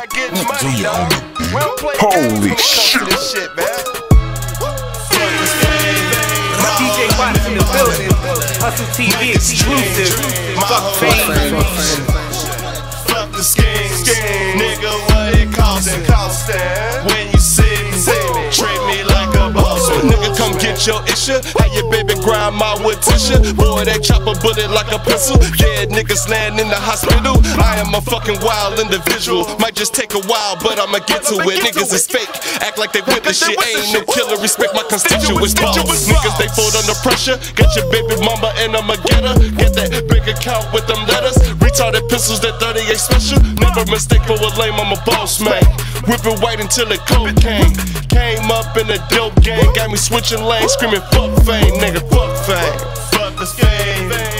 about getting money, dog. We don't play Holy games shit. when it comes to this shit, man. DJ Watts in the building. Hussel TV exclusive. Fuck fame. Fuck the scheme, nigga, what it costin'? When you see me, treat me like a boss. Nigga, come get your issue. How your baby grandma with tissue? Boy, they chop a bullet like a pistol. Yeah, niggas land in the hospital. I am a fucking wild individual. Might just take a while, but I'ma get to it. Niggas is fake, act like they with the shit. Ain't no killer, respect my constituents. Boss. Niggas, they fold under pressure. Got your baby mama and I'ma get her. Get that big account with them letters. Retarded pistols, that 38 special. Never mistake for a lame, I'm a boss man. Whip it white until it cocaine. Came up in a dope gang, got me switching lanes, screaming fuck fame, nigga, fuck fame. Fuck the game.